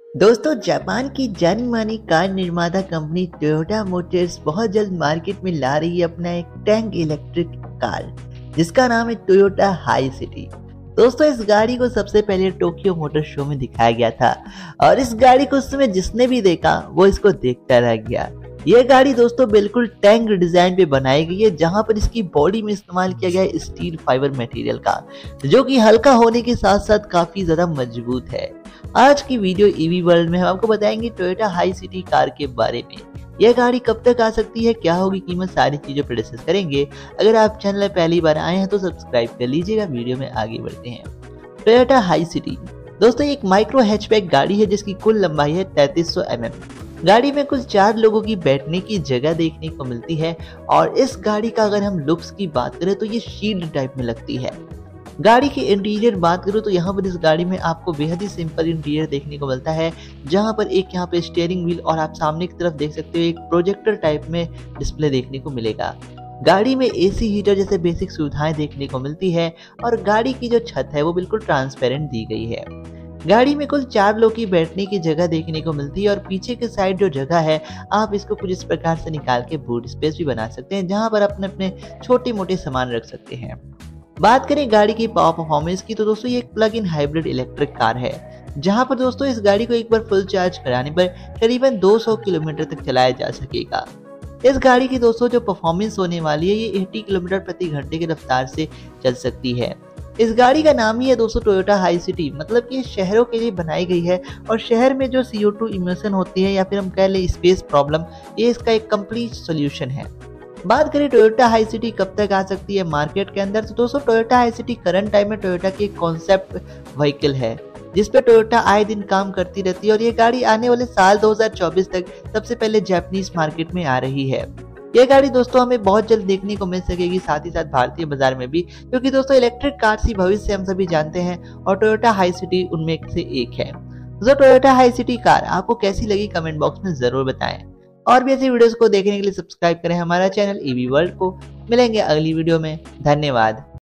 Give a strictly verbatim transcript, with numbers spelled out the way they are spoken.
दोस्तों, जापान की जानी मानी कार निर्माता कंपनी टोयोटा मोटर्स बहुत जल्द मार्केट में ला रही है अपना एक टैंक इलेक्ट्रिक कार जिसका नाम है टोयोटा हाई सिटी। दोस्तों, इस गाड़ी को सबसे पहले टोक्यो मोटर शो में दिखाया गया था और इस गाड़ी को उस समय जिसने भी देखा वो इसको देखता रह गया। यह गाड़ी दोस्तों बिल्कुल टैंक डिजाइन पे बनाई गई है, जहां पर इसकी बॉडी में इस्तेमाल किया गया है स्टील फाइबर मटेरियल का, जो कि हल्का होने के साथ साथ काफी ज्यादा मजबूत है। आज की वीडियो ईवी वर्ल्ड में हम आपको बताएंगे टोयोटा हाई सिटी कार के बारे में। यह गाड़ी कब तक आ सकती है, क्या होगी कीमत, सारी चीजों पर डिस्कस करेंगे। अगर आप चैनल में पहली बार आए हैं तो सब्सक्राइब कर लीजिएगा। वीडियो में आगे बढ़ते हैं। टोयोटा हाई सिटी दोस्तों एक माइक्रो हैचबैक गाड़ी है जिसकी कुल लंबाई है तैंतीस सौ एम एम। गाड़ी में कुल चार लोगों की बैठने की जगह देखने को मिलती है और इस गाड़ी का अगर हम लुक्स की बात करें तो ये शील्ड टाइप में लगती है। गाड़ी की इंटीरियर बात करूं तो यहाँ पर इस गाड़ी में आपको बेहद ही सिंपल इंटीरियर देखने को मिलता है, जहाँ पर एक यहाँ पे स्टीयरिंग व्हील और आप सामने की तरफ देख सकते हो एक प्रोजेक्टर टाइप में डिस्प्ले देखने को मिलेगा। गाड़ी में एसी हीटर जैसे बेसिक सुविधाएं देखने को मिलती है और गाड़ी की जो छत है वो बिल्कुल ट्रांसपेरेंट दी गई है। गाड़ी में कुल चार लोग की बैठने की जगह देखने को मिलती है और पीछे के साइड जो जगह है आप इसको कुछ इस प्रकार से निकाल के बूट स्पेस भी बना सकते हैं, जहां पर अपने अपने छोटे मोटे सामान रख सकते हैं। बात करें गाड़ी की पावर परफॉर्मेंस की तो दोस्तों ये एक plug in hybrid electric car है, जहां पर दोस्तों इस गाड़ी को एक बार फुल चार्ज कराने पर करीबन दो सौ किलोमीटर तक चलाया जा सकेगा। इस गाड़ी की दोस्तों जो परफॉर्मेंस होने वाली है ये अस्सी किलोमीटर प्रति घंटे की रफ्तार से चल सकती है। इस गाड़ी का नाम ही है दोस्तों टोयोटा हाई सिटी, मतलब कि शहरों के लिए बनाई गई है और शहर में जो सी ओ टू इमिशन होती है या फिर हम कह ले स्पेस प्रॉब्लम, ये इसका एक कंप्लीट सोल्यूशन है। बात करें टोयोटा हाई सिटी कब तक आ सकती है मार्केट के अंदर, तो दोस्तों टोयोटा हाई सिटी करंट टाइम में टोयोटा की एक कॉन्सेप्ट व्हीकल है जिस पे टोयोटा आए दिन काम करती रहती है और ये गाड़ी आने वाले साल दो हज़ार चौबीस तक सबसे पहले जापानीज मार्केट में आ रही है। यह गाड़ी दोस्तों हमें बहुत जल्द देखने को मिल सकेगी, साथ ही साथ भारतीय बाजार में भी, क्योंकि दोस्तों इलेक्ट्रिक कार ही भविष्य हम सभी जानते हैं और टोयोटा हाई सिटी उनमें से एक है। दोस्तों टोयोटा हाई सिटी कार आपको कैसी लगी कमेंट बॉक्स में जरूर बताएं और भी ऐसी वीडियोस को देखने के लिए सब्सक्राइब करें हमारा चैनल ईवी वर्ल्ड को। मिलेंगे अगली वीडियो में, धन्यवाद।